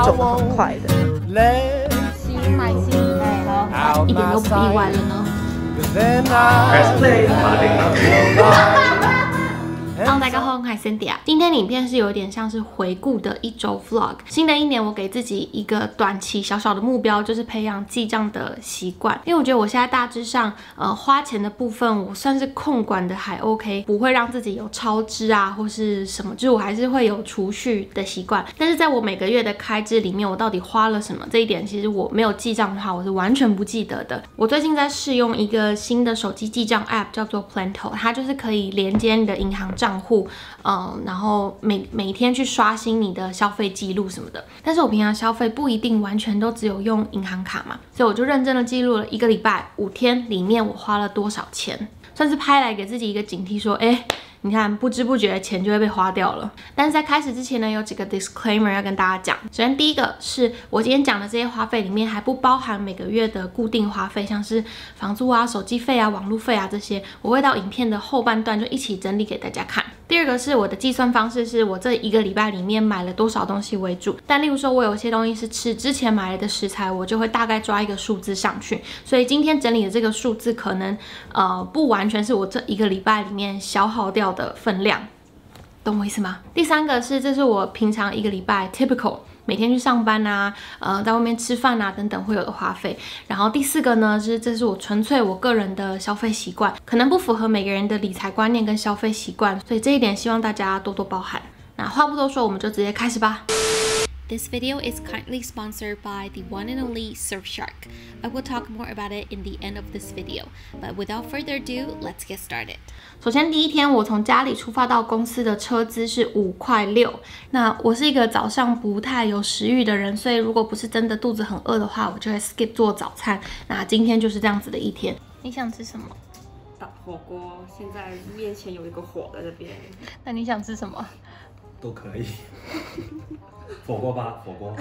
肿得很快的。 新买新一点都不意外了呢。Hello， 大家好，我是 Cynthia。今天的影片是有点像是回顾的一周 vlog。新的一年，我给自己一个短期小小的目标，就是培养记账的习惯。因为我觉得我现在大致上，花钱的部分我算是控管的还 OK， 不会让自己有超支啊或是什么，就是我还是会有储蓄的习惯。但是在我每个月的开支里面，我到底花了什么这一点，其实我没有记账的话，我是完全不记得的。我最近在试用一个新的手机记账 App， 叫做 Planto， 它就是可以连接你的银行账户，然后每天去刷新你的消费记录什么的。但是我平常消费不一定完全都只有用银行卡嘛，所以我就认真的记录了1个礼拜5天里面我花了多少钱，算是拍来给自己一个警惕，说，你看，不知不觉钱就会被花掉了。但是在开始之前呢，有几个 disclaimer 要跟大家讲。首先，第一个是我今天讲的这些花费里面还不包含每个月的固定花费，像是房租啊、手机费啊、网路费啊这些，我会到影片的后半段就一起整理给大家看。第二个是我的计算方式，是我这1个礼拜里面买了多少东西为主。但例如说，我有些东西是吃之前买来的食材，我就会大概抓一个数字上去。所以今天整理的这个数字，可能不完全是我这1个礼拜里面消耗掉的分量，懂我意思吗？第三个是，这是我平常1个礼拜 typical。每天去上班啊，在外面吃饭啊等等会有的花费。然后第4个呢，这是我纯粹我个人的消费习惯，可能不符合每个人的理财观念跟消费习惯，所以这一点希望大家多多包涵。那话不多说，我们就直接开始吧。This video is kindly sponsored by the one and only Surfshark. I will talk more about it in the end of this video, but without further ado, let's get started. 首先第一天，我从家里出发到公司的车资是5.6块。那我是一个早上不太有食欲的人，所以如果不是真的肚子很饿的话，我就会 skip 做早餐。那今天就是这样子的一天。你想吃什么？ 打火锅，现在面前有一个火在这边。 那你想吃什么？ 都可以。火锅吧，火锅。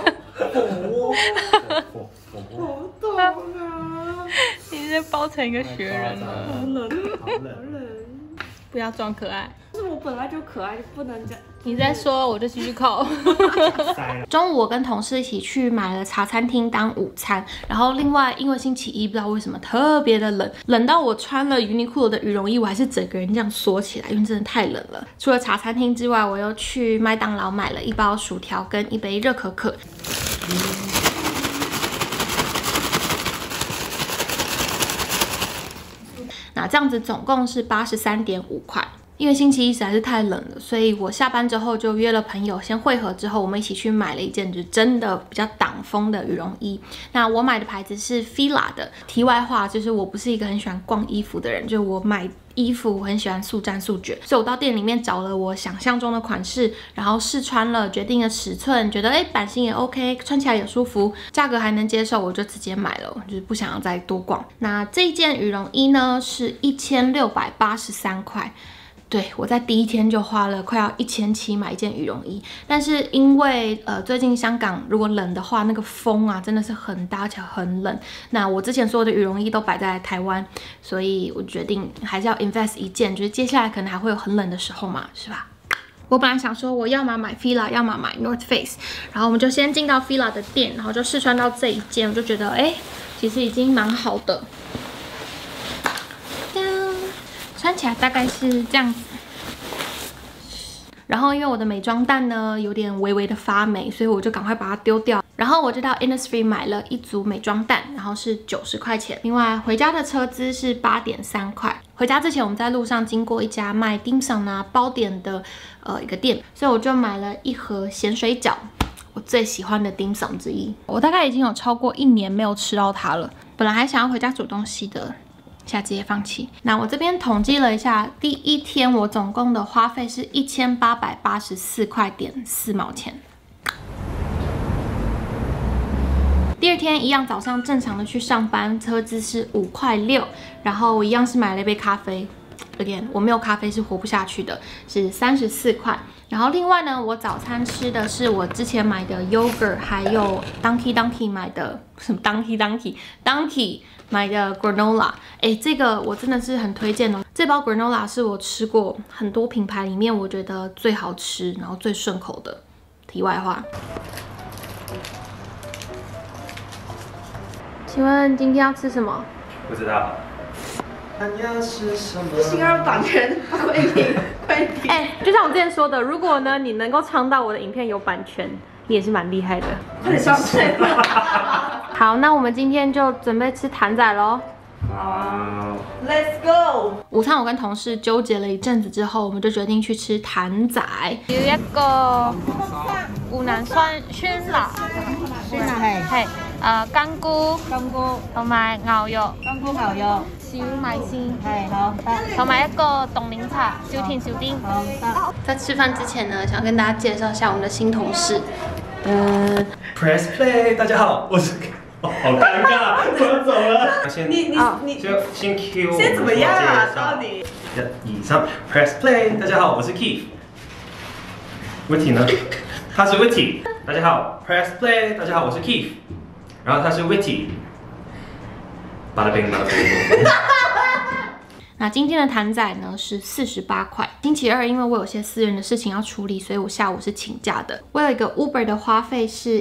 好冻啊！ 你是包成一个雪人了。 好冷， 好冷。 不要装可爱。 是我本来就可爱，不能这样。 你在说，我就继续扣。中午我跟同事一起去买了茶餐厅当午餐，然后另外因为星期一不知道为什么特别的冷，冷到我穿了 Uniqlo 的羽绒衣，我还是整个人这样缩起来，因为真的太冷了。除了茶餐厅之外，我又去麦当劳买了1包薯条跟1杯热可可。那这样子总共是83.5块。因为星期一实在是太冷了，所以我下班之后就约了朋友先会合，之后我们一起去买了一件就真的比较挡风的羽绒衣。那我买的牌子是 Fila 的。题外话就是我不是一个很喜欢逛衣服的人，就我买衣服我很喜欢速战速决，所以我到店里面找了我想象中的款式，然后试穿了，决定了尺寸，觉得版型也 OK， 穿起来也舒服，价格还能接受，我就直接买了，就是不想要再多逛。那这一件羽绒衣呢是1683块。对，我在第一天就花了快要1700买一件羽绒衣，但是因为最近香港如果冷的话，那个风啊真的是很大，而且很冷。那我之前所有的羽绒衣都摆在台湾，所以我决定还是要 invest 一件，就是接下来可能还会有很冷的时候嘛，是吧？我本来想说我要么买 Fila， 要么买 North Face， 然后我们就先进到 Fila 的店，然后就试穿到这一件，我就觉得其实已经蛮好的。穿起来大概是这样子，然后因为我的美妆蛋呢有点微微的发霉，所以我就赶快把它丢掉。然后我就到 Innisfree 买了1组美妆蛋，然后是90块钱。另外回家的车资是8.3块。回家之前我们在路上经过一家卖 dim sum 啊包点的一个店，所以我就买了1盒咸水饺，我最喜欢的 dim sum 之一。我大概已经有超过1年没有吃到它了，本来还想要回家煮东西的。现在直接放弃。那我这边统计了一下，第一天我总共的花费是1884块点4毛钱。第二天一样，早上正常的去上班，车资是5.6块，然后我一样是买了一杯咖啡。Again， 我没有咖啡是活不下去的，是34块。然后另外呢，我早餐吃的是我之前买的 yogurt， 还有 Donkey 买的什么 Donkey 买的 granola。这个我真的是很推荐哦。这包 granola 是我吃过很多品牌里面我觉得最好吃，然后最顺口的。题外话。 请问今天要吃什么？ 不知道。 不行啊，版权，快点，快点！ 哎，就像我之前说的，如果呢你能够唱到我的影片有版权，你也是蛮厉害的。 快点上菜吧！ 好，那我们今天就准备吃坛仔咯。 好 ，Let's go！ 午餐我跟同事纠结了一阵子之後，我們就決定去吃譚仔。要一個湖南酸辣，係乾菇，同埋牛肉，小米線，係好，同埋一個凍檸茶，小甜小丁。好，在吃飯之前呢，想跟大家介紹一下我們的新同事。 Press play， 大家好，我是。好尴尬，我要走了。你先 Q， 先怎么样啊？到底 ？1、2、3 ，Press play， 大家好，我是 Keith。Witty 呢？他是 Witty。大家好 ，Press play， 大家好，我是 Keith。然后他是 Witty。巴拉冰，巴拉冰。 那今天的坛仔呢是48块。星期二因为我有些私人的事情要处理，所以我下午是请假的。我有一个 Uber 的花费是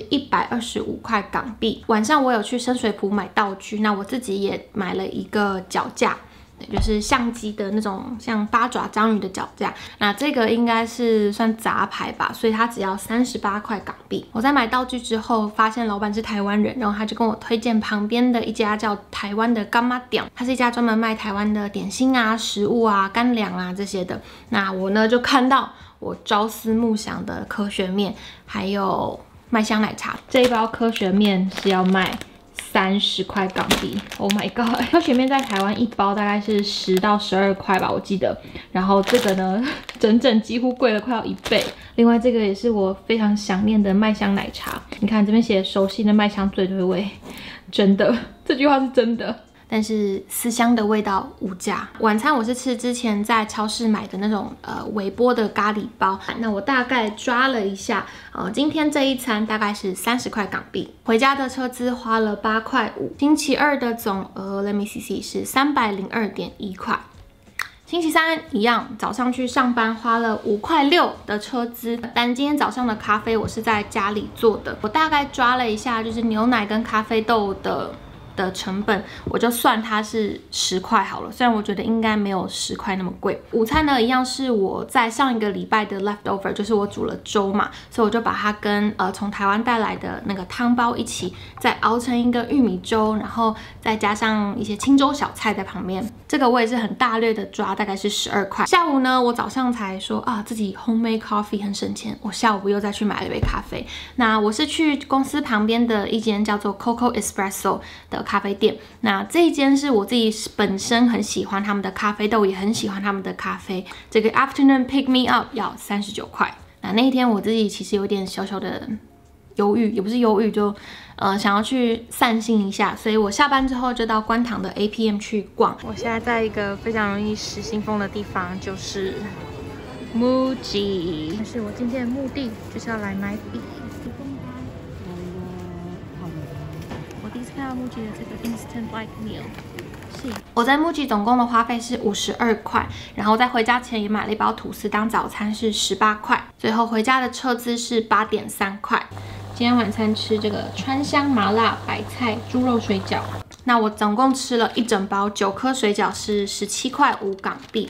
125块港币。晚上我有去深水埗买道具，那我自己也买了一个脚架。就是相机的那种像八爪章鱼的脚架，那这个应该是算杂牌吧，所以它只要38块港币。我在买道具之后，发现老板是台湾人，然后他就跟我推荐旁边的一家叫台湾的干妈店，它是一家专门卖台湾的点心啊、食物啊、干粮啊这些的。那我呢就看到我朝思暮想的科学面，还有麦香奶茶。这一包科学面是要卖30块港币 ，Oh my god！ 科学面在台湾一包大概是10到12块吧，我记得。然后这个呢，整几乎贵了快要1倍。另外这个也是我非常想念的麦香奶茶。你看这边写熟悉的麦香最对味，真的，这句话是真的。但是思乡的味道无价。晚餐我是吃之前在超市买的那种微波的咖喱包，那我大概抓了一下，今天这一餐大概是30块港币，回家的车资花了8块5，星期二的总额 Let me see 是302.1块。星期三一样，早上去上班花了5块6的车资，但今天早上的咖啡我是在家里做的，我大概抓了一下，就是牛奶跟咖啡豆的成本，我就算它是10块好了，虽然我觉得应该没有10块那么贵。午餐呢，一样是我在上一个礼拜的 leftover， 就是我煮了粥嘛，所以我就把它跟从台湾带来的那个汤包一起再熬成一个玉米粥，然后再加上一些清粥小菜在旁边。这个我也是很大略的抓，大概是12块。下午呢，我早上才说啊自己 homemade coffee 很省钱，我下午又再去买了一杯咖啡。那我是去公司旁边的一间叫做 Coco Espresso 的咖啡店，那这一间是我自己本身很喜欢他们的咖啡豆，也很喜欢他们的咖啡。这个 Afternoon Pick Me Up 要39块。那一天我自己其实有点小小的犹豫，也不是犹豫，就想要去散心一下，所以我下班之后就到观塘的 APM 去逛。我现在在一个非常容易失心疯的地方，就是 MUJI。但是我今天的目的就是要来买笔。看到 MUJI 的这个 Instant Like Meal， 我在 MUJI 总共的花费是52块，然后在回家前也买了一包吐司当早餐是18块，最后回家的车资是8.3块。今天晚餐吃这个川香麻辣白菜猪肉水饺，那我总共吃了一整包9颗水饺是17块5港币。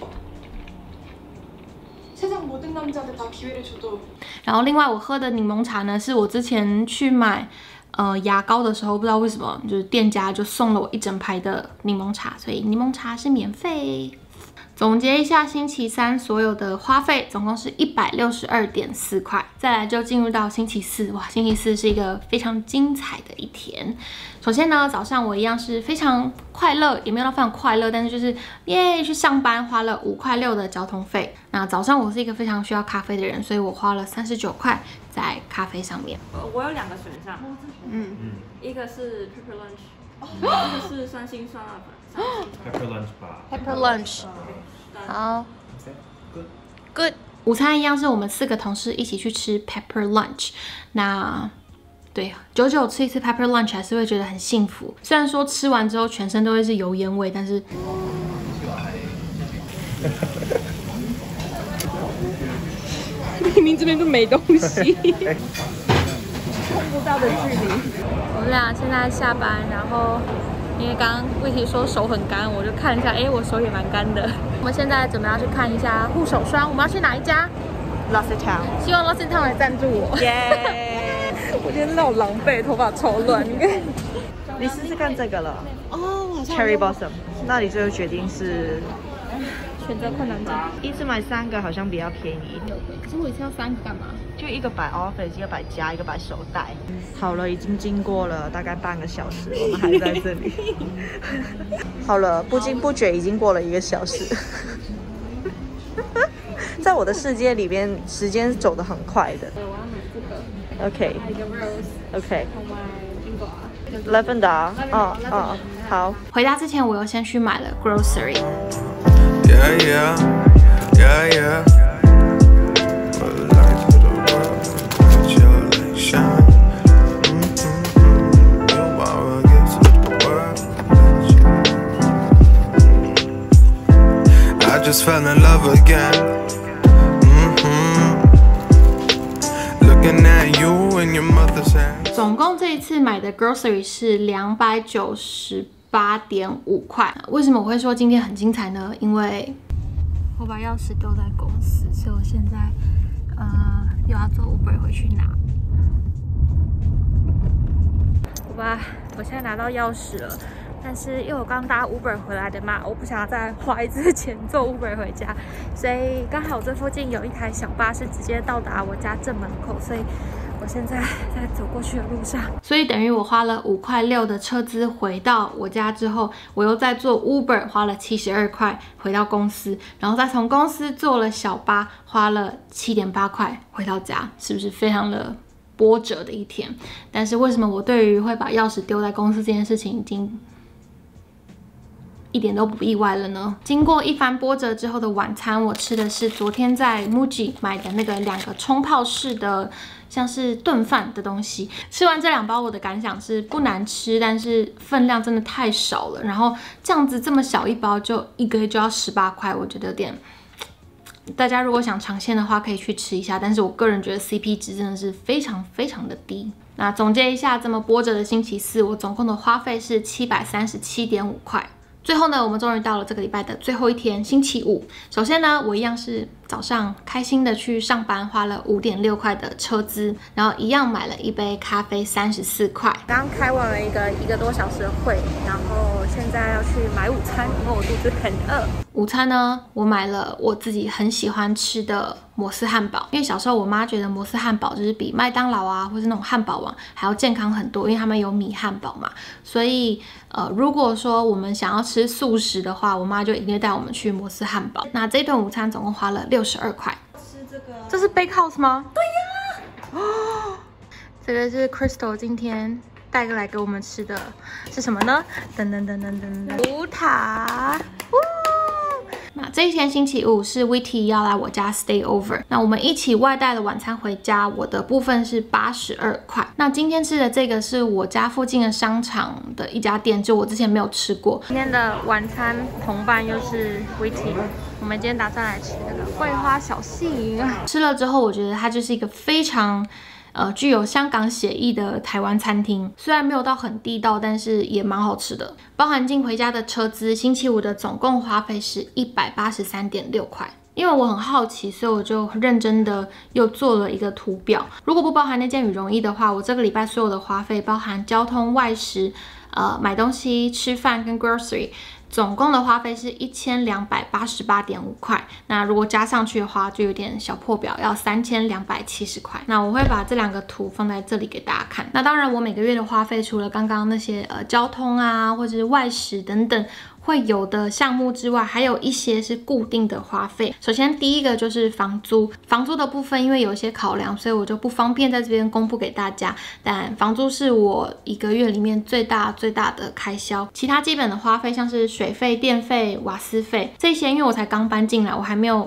然后另外我喝的柠檬茶呢，是我之前去买牙膏的时候，不知道为什么，就是店家就送了我一整排的柠檬茶，所以柠檬茶是免费。总结一下星期三所有的花费，总共是162.4块。再来就进入到星期四，哇，星期四是一个非常精彩的一天。首先呢，早上我一样是非常快乐，也没有到非常快乐，但是就是耶去上班，花了5块6的交通费。那早上我是一个非常需要咖啡的人，所以我花了39块在咖啡上面。 我有2个选项，一个是 Pepper Lunch， 一个是3星酸辣粉。 Pepper Lunch 吧。 Pepper Lunch， 好 ，Good。午餐一样是我们4个同事一起去吃 Pepper Lunch。那对，久久吃一次 Pepper Lunch 还是会觉得很幸福。虽然说吃完之后全身都会是油烟味，但是明明这边就没东西。 到的距离。 我们俩现在下班，然后因为刚刚Vicky说手很干，我就看一下，哎，我手也蛮干的。我们现在准备要去看一下护手霜，我们要去哪一家 L'Occitane， 希望 L'Occitane 来赞助我。 耶！ 我今天那种狼狈，头发超乱。 你试试看这个了哦，好像 ，Cherry Blossom。那你最后决定是？ 选择困难症。 一次买3个好像比较便宜。 可是我一次要3个干嘛？ 就一个摆 office， 一个摆夹，一个摆手袋。好了，已经经过了大概半个小时，我们还在这里。好了，不经不觉已经过了1个小时。在我的世界里边，时间走得很快的。 我要买这个。 OK， 一个 rose。 OK， 同埋邊個啊？ Lavender， 好。 回家之前，我又先去买了 grocery。 Yeah, yeah, yeah, yeah. But the lights of the world, let your light shine. You are a gift to the world. I just fell in love again. Looking at you in your mother's hands. 总共这一次买的 grocery 是298.5块。为什么我会说今天很精彩呢？因为我把钥匙丢在公司，所以我现在又要坐 Uber 回去拿。我现在拿到钥匙了，但是因为我刚搭 Uber 回来的嘛，我不想要再花一次钱坐 Uber 回家，所以刚好这附近有一台小巴士直接到达我家正门口，所以我现在在走过去的路上，所以等于我花了5.6块的车资回到我家之后，我又再坐 Uber 花了72块回到公司，然后再从公司坐了小巴花了7.8块回到家，是不是非常的波折的一天？但是为什么我对于会把钥匙丢在公司这件事情已经一点都不意外了呢？经过一番波折之后的晚餐，我吃的是昨天在 Muji 买的那个2个冲泡式的像是炖饭的东西。吃完这2包，我的感想是不难吃，但是分量真的太少了。然后这样子这么小一包，就一个就要18块，我觉得有点。大家如果想尝鲜的话，可以去吃一下。但是我个人觉得 CP 值真的是非常非常的低。那总结一下，这么波折的星期四，我总共的花费是737.5块。最后呢，我们终于到了这个礼拜的最后一天，星期五。首先呢，我一样是早上开心的去上班，花了5.6块的车资，然后一样买了一杯咖啡34块。刚开完了一个多小时的会，然后现在要去买午餐，因为我肚子很饿。午餐呢，我买了我自己很喜欢吃的摩斯汉堡，因为小时候我妈觉得摩斯汉堡就是比麦当劳啊，或是那种汉堡王还要健康很多，因为他们有米汉堡嘛。所以如果说我们想要吃素食的话，我妈就一定会带我们去摩斯汉堡。那这一顿午餐总共花了62块。这是 Bakehouse 吗？对呀。哦，这个是 Crystal 今天带来给我们吃的是什么呢？噔噔噔噔噔噔，葡挞。那这一天星期五是 Witty 要来我家 stay over， 那我们一起外带了晚餐回家，我的部分是82块。那今天吃的这个是我家附近的商场的一家店，就我之前没有吃过。今天的晚餐同伴又是 Witty， 我们今天打算来吃那个桂花小杏。吃了之后，我觉得它就是一个非常具有香港血意的台湾餐厅，虽然没有到很地道，但是也蛮好吃的。包含进回家的车资，星期五的总共花费是183.6块。因为我很好奇，所以我就认真的又做了一个图表。如果不包含那件羽绒衣的话，我这个礼拜所有的花费，包含交通、外食、买东西、吃饭跟 grocery。总共的花费是1288.5块，那如果加上去的话，就有点小破表，要3270块。那我会把这2个图放在这里给大家看。那当然，我每个月的花费除了刚刚那些交通啊，或者是外食等等会有的项目之外，还有一些是固定的花费。首先第一个就是房租，房租的部分因为有一些考量，所以我就不方便在这边公布给大家。但房租是我一个月里面最大的开销。其他基本的花费像是水费、电费、瓦斯费这些，因为我才刚搬进来，我还没有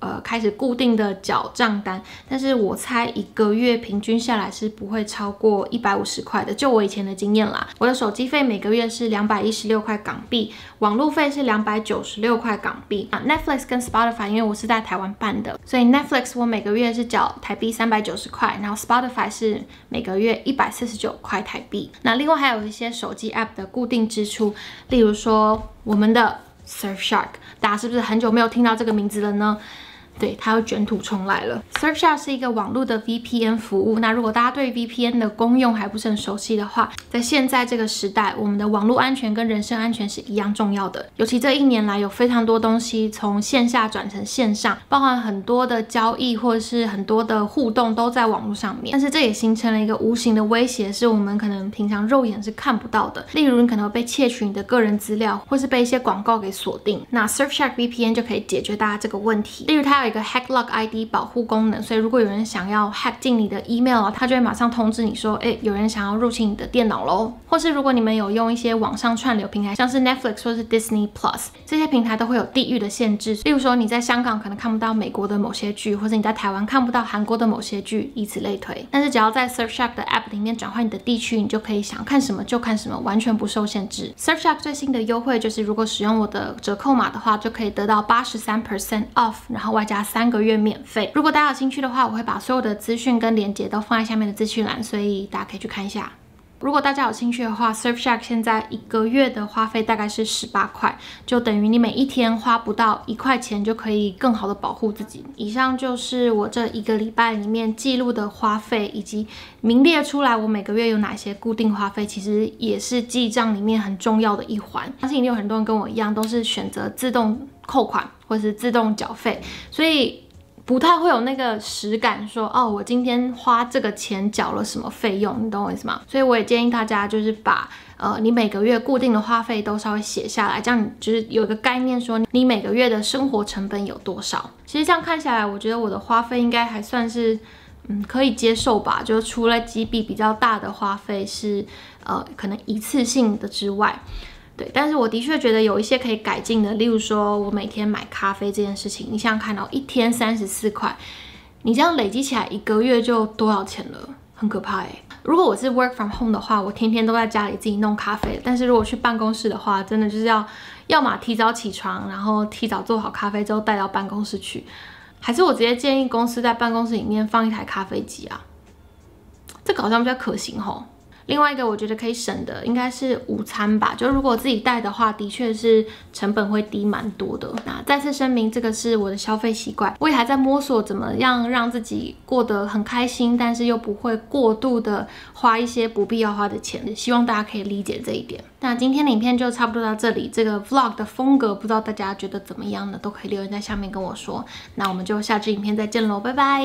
开始固定的缴账单，但是我猜1个月平均下来是不会超过150块的，就我以前的经验啦。我的手机费每个月是216块港币，网路费是296块港币。Netflix 跟 Spotify 因为我是在台湾办的，所以 Netflix 我每个月是缴台币390块，然后 Spotify 是每个月149块台币。那另外还有一些手机 App 的固定支出，例如说我们的 Surfshark， 大家是不是很久没有听到这个名字了呢？对，它又卷土重来了。Surfshark 是一个网络的 VPN 服务。那如果大家对 VPN 的功用还不是很熟悉的话，在现在这个时代，我们的网络安全跟人身安全是一样重要的。尤其这1年来，有非常多东西从线下转成线上，包含很多的交易或者是很多的互动都在网络上面。但是这也形成了一个无形的威胁，是我们可能平常肉眼是看不到的。例如，你可能被窃取你的个人资料，或是被一些广告给锁定。那 Surfshark VPN 就可以解决大家这个问题。例如，它有一个 HackLock ID 保护功能，所以如果有人想要 hack 进你的 email， 它就会马上通知你说，有人想要入侵你的电脑咯。或是如果你们有用一些网上串流平台，像是 Netflix 或是 Disney Plus， 这些平台都会有地域的限制。例如说你在香港可能看不到美国的某些剧，或者你在台湾看不到韩国的某些剧，以此类推。但是只要在 Surfshark 的 App 里面转换你的地区，你就可以想看什么就看什么，完全不受限制。Surfshark 最新的优惠就是，如果使用我的折扣码的话，就可以得到83% off， 然后外加3个月免费。如果大家有兴趣的话，我会把所有的资讯跟连结都放在下面的资讯栏，所以大家可以去看一下。如果大家有兴趣的话 ，Surfshark 现在1个月的花费大概是18块，就等于你每一天花不到1块钱就可以更好的保护自己。以上就是我这1个礼拜里面记录的花费，以及名列出来我每个月有哪些固定花费，其实也是记账里面很重要的一环。相信一定有很多人跟我一样，都是选择自动扣款或是自动缴费，所以不太会有那个实感说，我今天花这个钱缴了什么费用，你懂我意思吗？所以我也建议大家就是把你每个月固定的花费都稍微写下来，这样你就是有一个概念说你每个月的生活成本有多少。其实这样看下来，我觉得我的花费应该还算是可以接受吧，就除了几笔比较大的花费是可能一次性的之外。对，但是我的确觉得有一些可以改进的，例如说我每天买咖啡这件事情，你想想看1天34块，你这样累积起来1个月就多少钱了，很可怕欸。如果我是 work from home 的话，我天天都在家里自己弄咖啡，但是如果去办公室的话，真的就是要么提早起床，然后提早做好咖啡之后带到办公室去，还是我直接建议公司在办公室里面放一台咖啡机啊，这个好像比较可行齁。另外一个我觉得可以省的应该是午餐吧，就如果自己带的话，的确是成本会低蛮多的。那再次声明，这个是我的消费习惯，我也还在摸索怎么样让自己过得很开心，但是又不会过度的花一些不必要花的钱，希望大家可以理解这一点。那今天的影片就差不多到这里，这个 vlog 的风格不知道大家觉得怎么样呢？都可以留言在下面跟我说。那我们就下支影片再见咯，拜拜。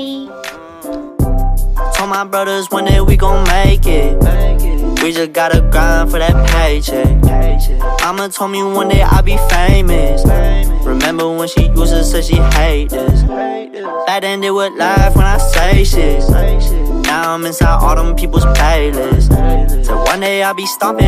Told my brothers one day we gon' make it. We just gotta grind for that paycheck. Mama told me one day I'll be famous. Remember when she used to say she hate this? Back then they would laugh when I say shit. Now I'm inside all them people's playlists. So one day I'll be stomping